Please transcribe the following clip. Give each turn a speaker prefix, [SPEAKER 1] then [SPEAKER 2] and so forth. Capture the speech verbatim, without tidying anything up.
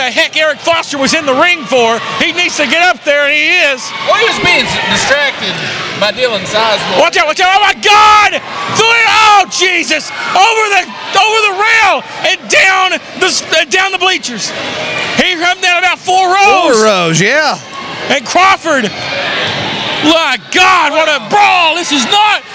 [SPEAKER 1] the heck Eric Foster was in the ring for. He needs to get up there, and he is.
[SPEAKER 2] Well, he was being distracted by Dylan Sizemore.
[SPEAKER 1] Watch out, watch out. Oh, my God. Oh, Jesus. Over the over the rail and down the, uh, down the bleachers. He come down about four rows.
[SPEAKER 3] Four rows, yeah.
[SPEAKER 1] And Crawford. My God, what a brawl. This is not